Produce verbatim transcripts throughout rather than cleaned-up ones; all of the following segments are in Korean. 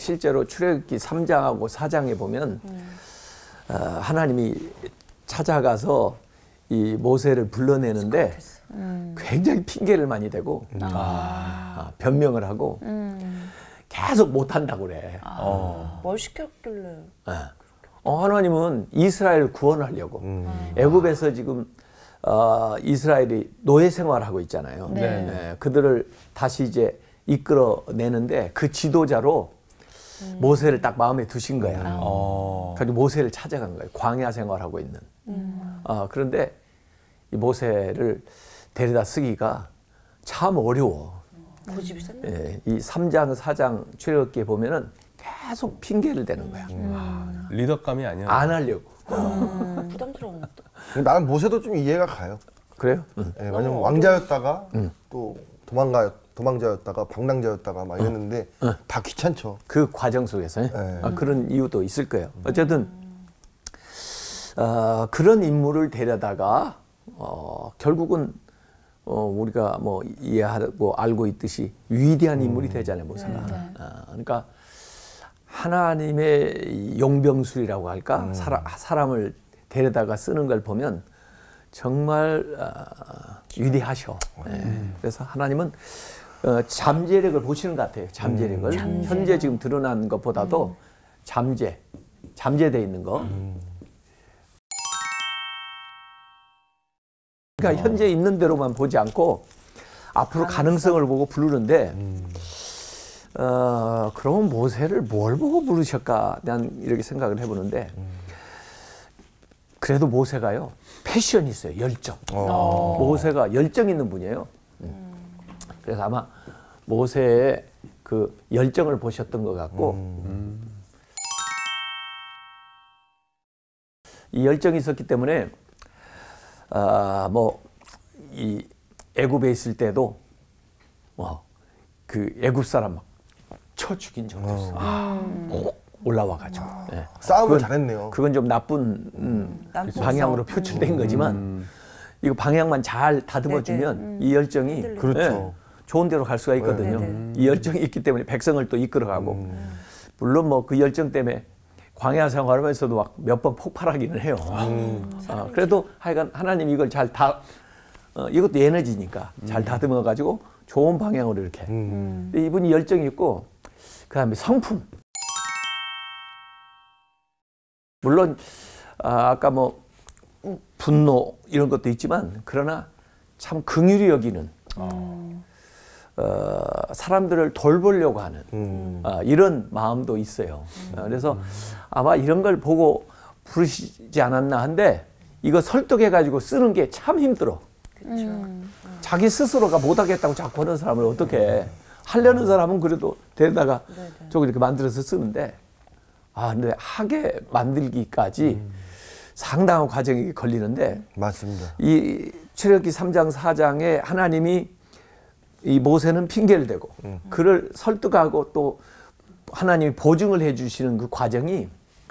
실제로 출애굽기 삼 장하고 사 장에 보면 음. 어, 하나님이 찾아가서 이 모세를 불러내는데 음. 굉장히 핑계를 많이 대고 음. 아. 변명을 하고 음. 계속 못한다고 그래. 아. 어. 뭘 시켰길래? 네. 어, 하나님은 이스라엘을 구원하려고 음. 애굽에서 지금 어, 이스라엘이 노예 생활하고 있잖아요. 네. 네. 그들을 다시 이제 이끌어내는데 그 지도자로 음. 모세를 딱 마음에 두신 거야. 음. 어. 그래서 모세를 찾아간 거예요. 광야 생활하고 있는. 음. 어, 그런데 이 모세를 데려다 쓰기가 참 어려워. 고집이 셌네. 예, 이 삼 장, 사 장 출애굽기에 보면은 계속 핑계를 대는 거야. 음. 아, 리더감이 아니야. 안 하려고. 음. 부담스러운 것도. 나는 모세도 좀 이해가 가요. 그래요? 응. 네, 왜냐면 왕자였다가 응. 또 도망가 도망자였다가 방랑자였다가 막 이랬는데 응. 다 귀찮죠. 그 과정 속에서 네. 아, 그런 이유도 있을 거예요. 어쨌든 어, 그런 인물을 데려다가 어, 결국은 어, 우리가 뭐 이해하고 알고 있듯이 위대한 인물이 되잖아요, 모세가. 네, 네. 어, 그러니까 하나님의 용병술이라고 할까? 음. 사람, 사람을 데려다가 쓰는 걸 보면 정말 어, 위대하셔. 음. 네. 그래서 하나님은 어, 잠재력을 보시는 것 같아요. 잠재력을. 음. 잠재력. 현재 지금 드러난 것보다도 음. 잠재, 잠재되어 있는 거. 음. 그러니까 어. 현재 있는 대로만 보지 않고 앞으로 가능성. 가능성을 보고 부르는데 음. 어, 그러면 모세를 뭘 보고 부르셨까? 난 이렇게 생각을 해보는데 음. 그래도 모세가요 패션이 있어요. 열정. 어. 모세가 열정 있는 분이에요. 음. 그래서 아마 모세의 그 열정을 보셨던 것 같고 음. 이 열정이 있었기 때문에 아, 뭐 이 애굽에 있을 때도 뭐 그 애굽 사람 막 쳐 죽인 적도 있어요. 음. 꼭 올라와가지고 네. 싸움을 그건, 잘했네요. 그건 좀 나쁜, 음, 나쁜 방향으로 싸움. 표출된 음. 거지만 이거 방향만 잘 다듬어주면 음. 이 열정이 그렇죠. 네, 좋은 데로 갈 수가 있거든요. 음. 이 열정이 있기 때문에 백성을 또 이끌어가고 음. 물론 뭐 그 열정 때문에 광야 생활하면서도 막 몇 번 폭발하기는 해요. 음. 어, 그래도 하여간 하나님 이걸 잘 다 어, 이것도 에너지니까 음. 잘 다듬어가지고 좋은 방향으로 이렇게 음. 이분이 열정이 있고 그 다음에 성품 물론 아, 아까 뭐 분노 이런 것도 있지만 그러나 참 긍휼히 여기는 음. 어, 사람들을 돌보려고 하는 음. 어, 이런 마음도 있어요. 음. 어, 그래서 아마 이런 걸 보고 부르시지 않았나 한데 이거 설득해가지고 쓰는 게 참 힘들어. 음. 자기 스스로가 못하겠다고 자꾸 하는 사람을 어떻게 해. 하려는 사람은 그래도 데려다가 저거 이렇게 만들어서 쓰는데 아 근데 하게 만들기까지 음. 상당한 과정이 걸리는데 맞습니다. 이 출애굽기 삼 장 사 장에 하나님이 이 모세는 핑계를 대고 음. 그를 설득하고 또 하나님이 보증을 해주시는 그 과정이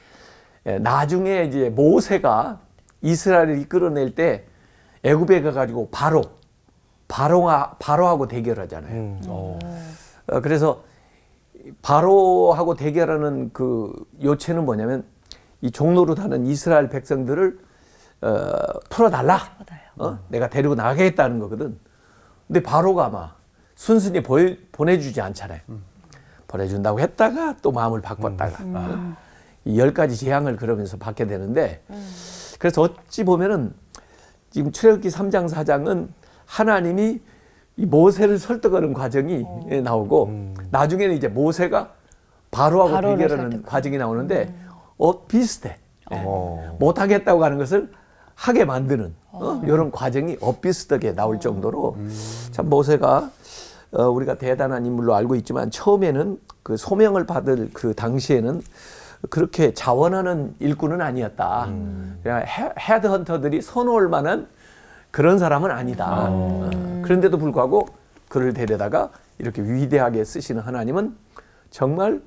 나중에 이제 모세가 이스라엘을 이끌어낼 때 애굽에 가가지고 바로 바로가 바로하고 대결하잖아요. 음. 어, 그래서 바로하고 대결하는 그 요체는 뭐냐면 이 종로로 하는 이스라엘 백성들을 어, 풀어달라. 어? 내가 데리고 나가겠다는 거거든. 근데 바로가 아마 순순히 보여, 보내주지 않잖아요. 음. 보내준다고 했다가 또 마음을 바꿨다가 음. 어? 이 열 가지 재앙을 그러면서 받게 되는데 음. 그래서 어찌 보면은 지금 출애굽기 삼 장 사 장은 하나님이 이 모세를 설득하는 과정이 오. 나오고 음. 나중에는 이제 모세가 바로하고 대결하는 설득. 과정이 나오는데 음. 어 비슷해. 네. 못하겠다고 하는 것을 하게 만드는 어, 이런 과정이 엇비슷하게 나올 정도로 음. 참 모세가 어, 우리가 대단한 인물로 알고 있지만 처음에는 그 소명을 받을 그 당시에는 그렇게 자원하는 일꾼은 아니었다. 음. 그냥 헤, 헤드헌터들이 선호할 만한 그런 사람은 아니다. 음. 어, 그런데도 불구하고 그를 데려다가 이렇게 위대하게 쓰시는 하나님은 정말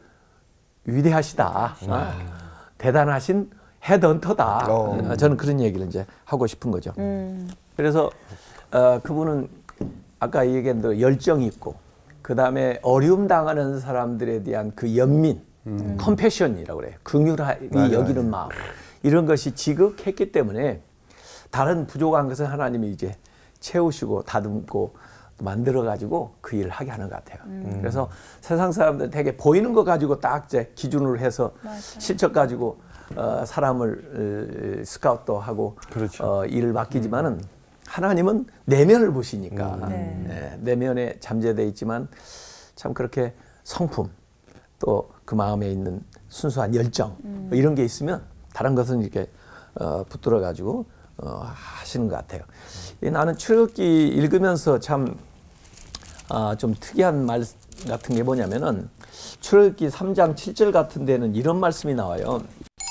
위대하시다. 음. 어, 대단하신 헤드헌터다. 어. 저는 그런 얘기를 이제 하고 싶은 거죠. 음. 그래서 어, 그분은 아까 얘기한 대로 열정이 있고 그 다음에 어려움 당하는 사람들에 대한 그 연민 음. 컴패션이라고 그래요. 긍휼히 맞아요. 여기는 마음. 이런 것이 지극했기 때문에 다른 부족한 것은 하나님이 이제 채우시고 다듬고 만들어 가지고 그 일을 하게 하는 것 같아요. 음. 그래서 세상 사람들은 되게 보이는 거 가지고 딱 이제 기준으로 해서 맞아요. 실적 가지고 어, 사람을 스카웃도 하고 그렇죠. 어, 일을 맡기지만은 음. 하나님은 내면을 보시니까 음. 네. 네, 내면에 잠재되어 있지만 참 그렇게 성품 또 그 마음에 있는 순수한 열정 음. 뭐 이런 게 있으면 다른 것은 이렇게 어, 붙들어 가지고 어, 하시는 것 같아요. 음. 나는 출애굽기 읽으면서 참 아, 좀 특이한 말 같은 게 뭐냐면은 출애굽기 삼 장 칠 절 같은 데는 이런 말씀이 나와요.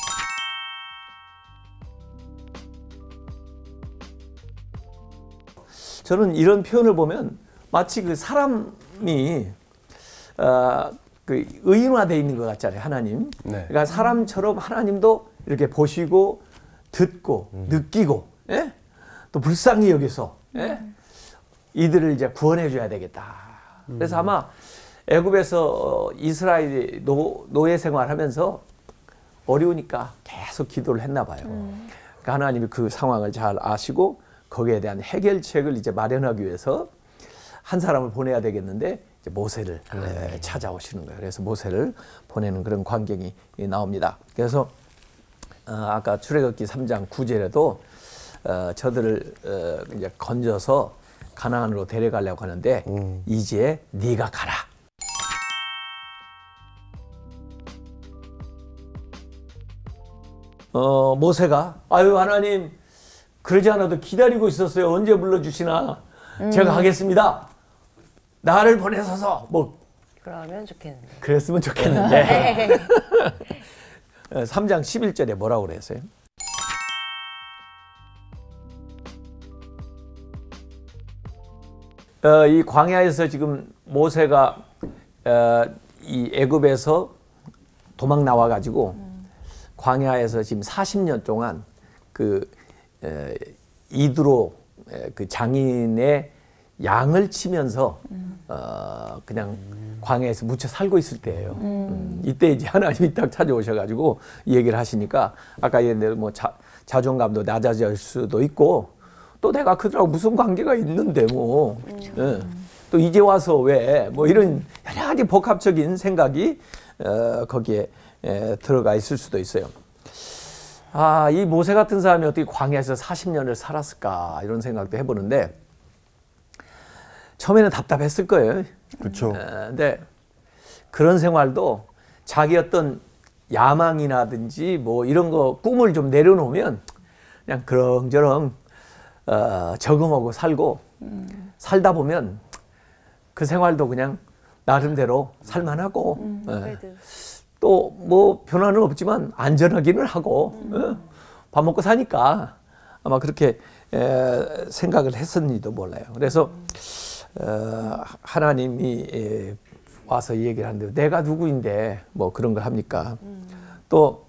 저는 이런 표현을 보면 마치 그 사람이 어, 그 의인화되어 있는 것 같잖아요, 하나님. 네. 그러니까 사람처럼 하나님도 이렇게 보시고 듣고 음. 느끼고, 예? 또 불쌍히 여기서 예? 이들을 이제 구원해 줘야 되겠다. 그래서 음. 아마 애굽에서 이스라엘이 노, 노예 생활하면서 어려우니까 계속 기도를 했나 봐요. 음. 그러니까 하나님이 그 상황을 잘 아시고 거기에 대한 해결책을 이제 마련하기 위해서 한 사람을 보내야 되겠는데 이제 모세를 음. 찾아오시는 거예요. 그래서 모세를 보내는 그런 광경이 나옵니다. 그래서 어, 아까 출애굽기 삼 장 구 절에도 어, 저들을 어, 이제 건져서 가나안으로 데려가려고 하는데 음. 이제 네가 가라. 어, 모세가 아유 하나님 그러지 않아도 기다리고 있었어요. 언제 불러주시나. 음. 제가 가겠습니다. 나를 보내소서. 뭐 그러면 좋겠는데. 그랬으면 좋겠는데. 삼 장 십일 절에 뭐라고 그랬어요? 어, 이 광야에서 지금 모세가 어, 이 애굽에서 도망 나와 가지고 음. 광야에서 지금 사십 년 동안 그 에, 이드로 에, 그 장인의 양을 치면서 음. 어, 그냥 음. 광야에서 묻혀 살고 있을 때예요. 음. 음, 이때 이제 하나님이 딱 찾아오셔가지고 이 얘기를 하시니까 아까 얘기한 뭐 자, 자존감도 낮아질 수도 있고 또 내가 그들하고 무슨 관계가 있는데 뭐 음. 예. 또 이제 와서 왜 뭐 이런 여러 가지 복합적인 생각이 어, 거기에 에, 들어가 있을 수도 있어요. 아, 이 모세 같은 사람이 어떻게 광야에서 사십 년을 살았을까 이런 생각도 해보는데 처음에는 답답했을 거예요. 그렇죠. 근데 그런 생활도 자기 어떤 야망이라든지 뭐 이런 거 꿈을 좀 내려놓으면 그냥 그렁저렁 어, 적응하고 살고 음. 살다 보면 그 생활도 그냥 나름대로 살만하고 음, 예. 또 뭐 변화는 없지만 안전하기는 하고 음. 예. 밥 먹고 사니까 아마 그렇게 에, 생각을 했었는지도 몰라요. 그래서 어, 하나님이 에, 와서 이 얘기를 하는데 내가 누구인데 뭐 그런 걸 합니까? 음. 또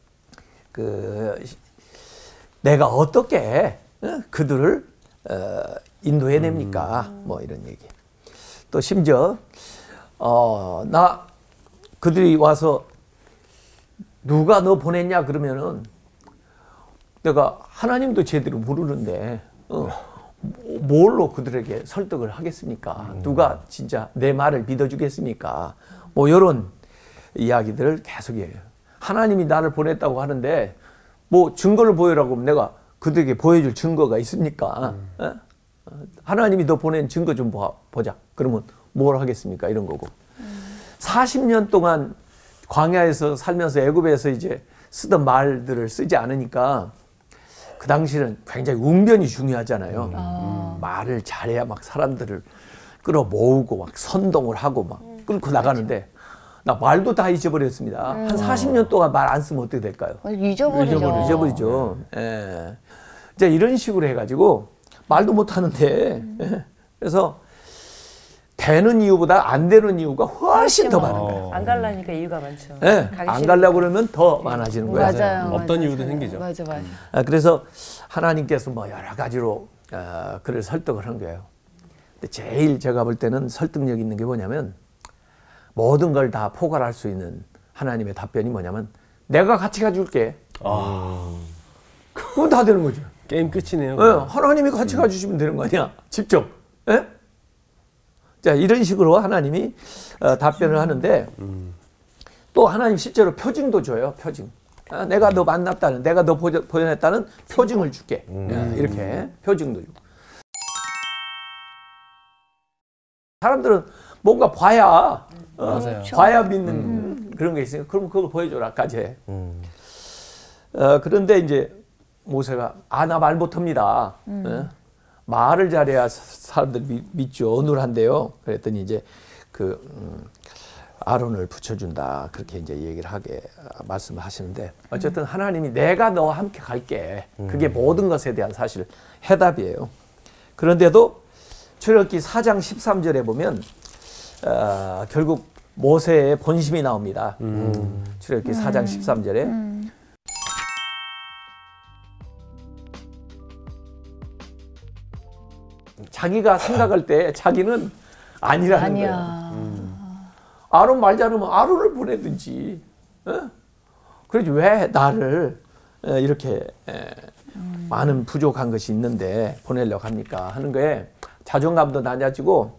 그 내가 어떻게 어? 그들을 어, 인도해냅니까? 음. 뭐 이런 얘기. 또 심지어 어, 나 그들이 와서 누가 너 보냈냐 그러면은 내가 하나님도 제대로 모르는데 어, 뭘로 그들에게 설득을 하겠습니까? 음. 누가 진짜 내 말을 믿어주겠습니까? 뭐 이런 이야기들을 계속해요. 하나님이 나를 보냈다고 하는데 뭐 증거를 보여라고 하면 내가 그들에게 보여줄 증거가 있습니까? 음. 하나님이 너 보낸 증거 좀 보자. 그러면 뭘 하겠습니까? 이런 거고. 음. 사십 년 동안 광야에서 살면서 애굽에서 이제 쓰던 말들을 쓰지 않으니까 그 당시는 굉장히 웅변이 중요하잖아요. 음. 아. 말을 잘해야 막 사람들을 끌어모으고 막 선동을 하고 막 음. 끌고 나가는데 나 말도 다 잊어버렸습니다. 음. 한 사십 년 동안 말 안 쓰면 어떻게 될까요? 잊어버리죠. 잊어버리죠. 잊어버리죠. 예. 이제 이런 식으로 해가지고 말도 못 하는데 음. 예. 그래서 되는 이유보다 안 되는 이유가 훨씬 더 많은 거예요. 안 갈라니까 이유가 많죠. 네, 안 가려고 그러면 더 많아지는 거예요. 맞아요. 없던 맞아요. 이유도 생기죠. 맞아, 맞아. 아, 그래서 하나님께서 뭐 여러 가지로 어, 그를 설득을 한 거예요. 근데 제일 제가 볼 때는 설득력 있는 게 뭐냐면 모든 걸 다 포괄할 수 있는 하나님의 답변이 뭐냐면 내가 같이 가줄게. 아. 그건 다 되는 거죠. 게임 끝이네요. 예, 하나님이 같이 가주시면 되는 거 아니야? 직접. 예? 자, 이런 식으로 하나님이 어, 답변을 하는데 음. 또 하나님 실제로 표징도 줘요. 표징. 아, 내가 너 만났다는, 내가 너 보존, 보존했다는 표징을 줄게. 음. 예, 이렇게 표징도 주고. 사람들은 뭔가 봐야 어, 맞아요. 봐야 믿는 그런 게 있으니까 그럼 그걸 보여줘라까지 해. 음. 어, 그런데 이제 모세가 아 나 말 못합니다. 음. 어? 말을 잘해야 사람들 미, 믿죠. 어눌한데요. 그랬더니 이제 그 음, 아론을 붙여준다 그렇게 이제 얘기를 하게 말씀을 하시는데 어쨌든 하나님이 내가 너와 함께 갈게. 그게 모든 것에 대한 사실 해답이에요. 그런데도 출애굽기 사 장 십삼 절에 보면 어, 결국 모세의 본심이 나옵니다. 음. 출애굽기 사 장 십삼 절에 음. 자기가 생각할 때 자기는 아니라는 아니야. 거예요. 아론 말 잘하면 아론을 보내든지. 어? 그러지 왜 나를 어, 이렇게 에, 음. 많은 부족한 것이 있는데 보내려고 합니까 하는 거에 자존감도 낮아지고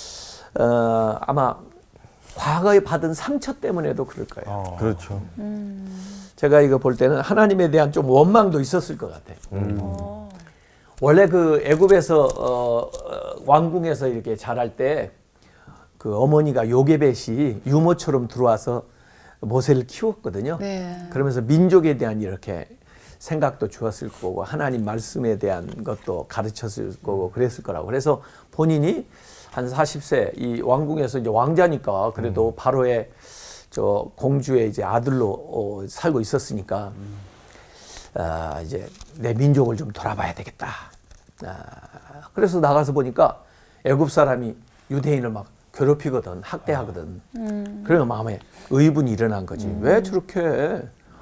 어, 아마 과거에 받은 상처 때문에도 그럴 거예요. 어. 그렇죠. 제가 이거 볼 때는 하나님에 대한 좀 원망도 있었을 것 같아요. 음. 어. 원래 그 애굽에서 어, 어, 왕궁에서 이렇게 자랄 때 그 어머니가 요게벳이 유모처럼 들어와서 모세를 키웠거든요. 네. 그러면서 민족에 대한 이렇게 생각도 주었을 거고 하나님 말씀에 대한 것도 가르쳤을 거고 그랬을 거라고. 그래서 본인이 한 사십 세 이 왕궁에서 이제 왕자니까 그래도 음. 바로의 저 공주의 이제 아들로 어, 살고 있었으니까 음. 아, 이제 내 민족을 좀 돌아봐야 되겠다. 아, 그래서 나가서 보니까 애굽 사람이 유대인을 막 괴롭히거든, 학대하거든. 음. 그러면 마음에 의분이 일어난 거지. 음. 왜 저렇게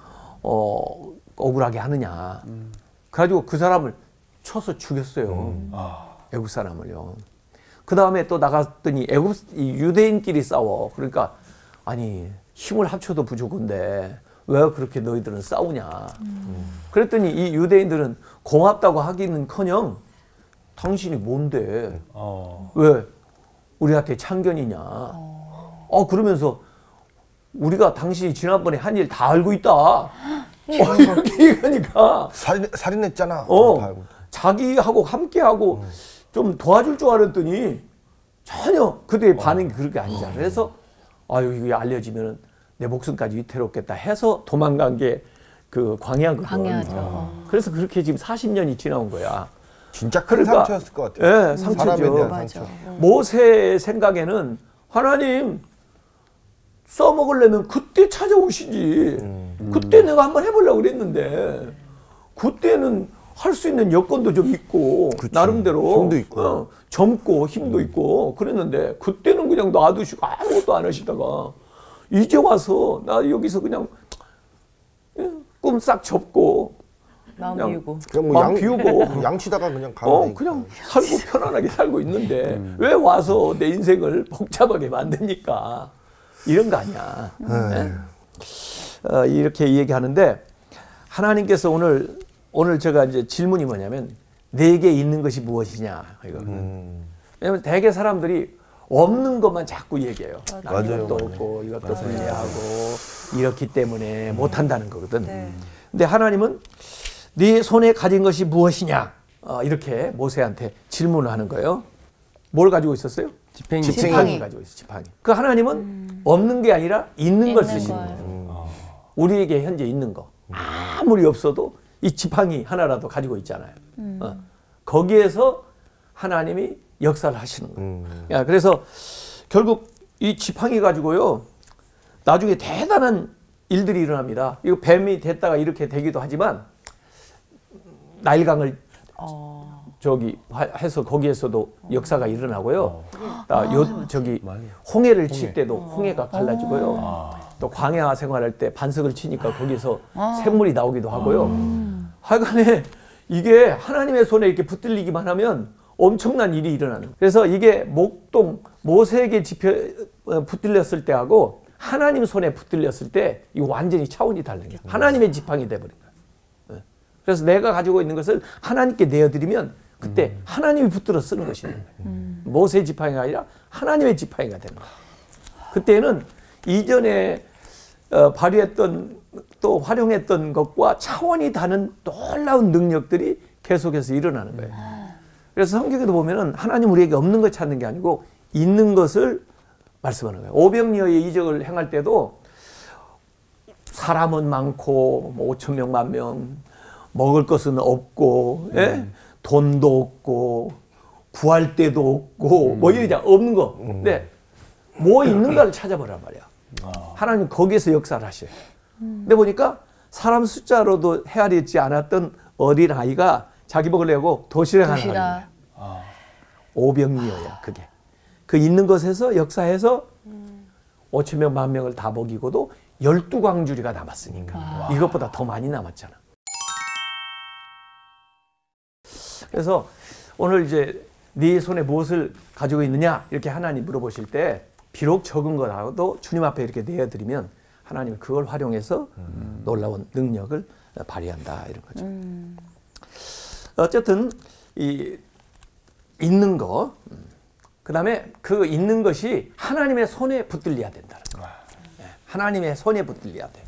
어, 억울하게 하느냐. 음. 그래가지고 그 사람을 쳐서 죽였어요. 음. 아. 애굽 사람을요. 그 다음에 또 나갔더니 애굽 이 유대인끼리 싸워. 그러니까 아니 힘을 합쳐도 부족한데 왜 그렇게 너희들은 싸우냐. 음. 그랬더니 이 유대인들은 고맙다고 하기는커녕 당신이 뭔데? 어. 왜 우리한테 참견이냐? 어. 어 그러면서 우리가 당신이 지난번에 한 일 다 알고 있다. 어, 이렇게 얘기하니까 살인 살인했잖아. 어, 자기하고 함께하고 음. 좀 도와줄 줄 알았더니 전혀 그들의 반응이 어. 그렇게 아니잖아. 그래서 아유 이게 알려지면 내 목숨까지 위태롭겠다 해서 도망간 게 그 광야거든. 광야죠. 어. 그래서 그렇게 지금 사십 년이 지나온 거야. 진짜 큰 그러니까, 상처였을 것 같아요. 예, 상처죠. 사람에 대한 맞아. 상처. 모세의 생각에는 하나님 써먹으려면 그때 찾아오시지. 음. 그때 내가 한번 해보려고 그랬는데 그때는 할 수 있는 여건도 좀 있고 그치. 나름대로 힘도 있고 어, 젊고 힘도 음. 있고 그랬는데 그때는 그냥 놔두시고 아무것도 안 하시다가 이제 와서 나 여기서 그냥 꿈 싹 접고 마음 비우고 그냥 뭐 마음 양, 비우고 양치다가 그냥 가면 어, 되니까. 그냥 살고 편안하게 살고 있는데 음. 왜 와서 내 인생을 복잡하게 만듭니까? 이런 거 아니야. 네? 어, 이렇게 얘기하는데 하나님께서 오늘 오늘 제가 이제 질문이 뭐냐면 내게 있는 것이 무엇이냐 이거는. 음. 왜냐면 대개 사람들이 없는 것만 자꾸 얘기해요. 맞아요. 이것도 없고 이것도 불리하고 이렇기 때문에 음. 못 한다는 거거든. 네. 근데 하나님은 네 손에 가진 것이 무엇이냐 어, 이렇게 모세한테 질문을 하는 거예요. 뭘 가지고 있었어요? 지팡이. 지팡이 가지고 있어. 지팡이. 그 하나님은 음. 없는 게 아니라 있는, 있는 걸 쓰시는 거예요. 음. 우리에게 현재 있는 거 아무리 없어도 이 지팡이 하나라도 가지고 있잖아요. 음. 어. 거기에서 하나님이 역사를 하시는 거예요. 음. 야, 그래서 결국 이 지팡이 가지고요 나중에 대단한 일들이 일어납니다. 이거 뱀이 됐다가 이렇게 되기도 하지만 나일강을 어. 저기 해서 거기에서도 역사가 일어나고요. 어. 아, 요 저기 홍해를 칠 홍해. 때도 어. 홍해가 갈라지고요. 아. 또 광야 생활할 때 반석을 치니까 거기서 아. 샘물이 나오기도 하고요. 음. 하여간에 이게 하나님의 손에 이렇게 붙들리기만 하면 엄청난 일이 일어나는 거예요. 그래서 이게 목동 모세에게 집혀 붙들렸을 때하고 하나님 손에 붙들렸을 때 이거 완전히 차원이 다른 거야. 하나님의 지팡이 돼버린 거야. 예. 그래서 내가 가지고 있는 것을 하나님께 내어드리면 그때 음. 하나님이 붙들어 쓰는 것이 되는 거예요. 음. 모세의 지팡이가 아니라 하나님의 지팡이가 되는 거예요. 그때는 이전에 어, 발휘했던 또 활용했던 것과 차원이 다른 놀라운 능력들이 계속해서 일어나는 거예요. 그래서 성경에도 보면은 하나님 우리에게 없는 것 찾는 게 아니고 있는 것을 말씀하는 거예요. 오병이어의 이적을 행할 때도 사람은 많고 뭐 오천 명, 만 명, 먹을 것은 없고 음. 예? 돈도 없고 구할 데도 없고 음. 뭐 이러지 없는 거. 음. 근데 뭐 있는가를 찾아보란 말이야. 아. 하나님 거기에서 역사를 하셔요. 음. 근데 보니까 사람 숫자로도 헤아리지 않았던 어린 아이가 자기 먹으려고 도시락 하나 가는 거야. 아. 오병이어야 그게. 그 있는 것에서 역사해서 음. 오천 명, 만 명을 다 먹이고도 열두 광주리가 남았으니까 아. 이것보다 더 많이 남았잖아. 그래서 오늘 이제 네 손에 무엇을 가지고 있느냐 이렇게 하나님 물어보실 때 비록 적은 거라도 주님 앞에 이렇게 내어드리면 하나님이 그걸 활용해서 음. 놀라운 능력을 발휘한다 이런 거죠. 음. 어쨌든 이 있는 거, 그 다음에 그 있는 것이 하나님의 손에 붙들려야 된다는 거예요. 하나님의 손에 붙들려야 돼.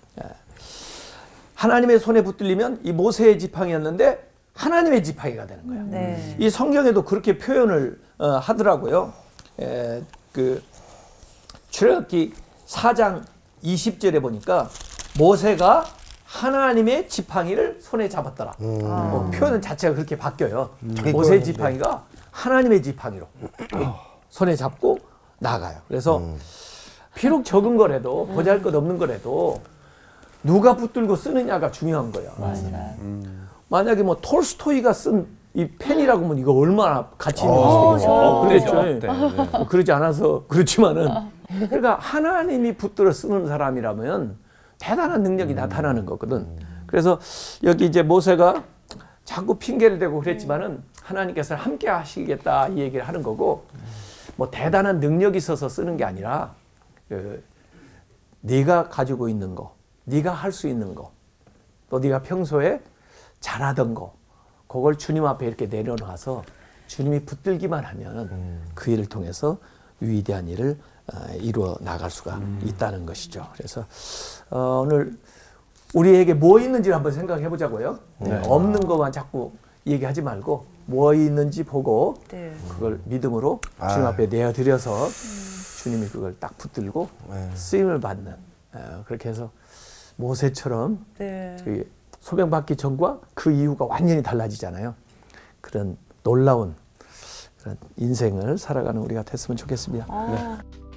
하나님의 손에 붙들리면 이 모세의 지팡이였는데 하나님의 지팡이가 되는 거예요. 네. 이 성경에도 그렇게 표현을 어, 하더라고요. 에, 그 출애굽기 사 장 이십 절에 보니까 모세가 하나님의 지팡이를 손에 잡았더라. 음. 어, 표현 자체가 그렇게 바뀌어요. 음. 모세의 지팡이가 하나님의 지팡이로 손에 잡고 나가요. 그래서 음. 비록 적은 거라도 보잘것없는 거라도 누가 붙들고 쓰느냐가 중요한 거야. 음. 만약에 뭐 톨스토이가 쓴 이 펜이라고 하면 이거 얼마나 가치 있는 것이겠어요. 어, 그렇죠. 네, 네. 어, 그러지 않아서 그렇지만은 그러니까 하나님이 붙들어 쓰는 사람이라면 대단한 능력이 음. 나타나는 거거든. 그래서 여기 이제 모세가 자꾸 핑계를 대고 그랬지만은 하나님께서 함께 하시겠다 이 얘기를 하는 거고 뭐 대단한 능력이 있어서 쓰는 게 아니라 그 네가 가지고 있는 거, 네가 할 수 있는 거, 또 네가 평소에 잘하던 거, 그걸 주님 앞에 이렇게 내려놔서 주님이 붙들기만 하면 음. 그 일을 통해서 위대한 일을 어, 이루어 나갈 수가 음. 있다는 것이죠. 그래서 어, 오늘 우리에게 뭐 있는지를 한번 생각해 보자고요. 네. 없는 것만 자꾸 얘기하지 말고 뭐 있는지 보고 네. 그걸 믿음으로 아. 주님 앞에 내어드려서 음. 주님이 그걸 딱 붙들고 네. 쓰임을 받는 어, 그렇게 해서 모세처럼 네. 소명받기 전과 그 이후가 완전히 달라지잖아요. 그런 놀라운 그런 인생을 살아가는 우리가 됐으면 좋겠습니다. 아. 네.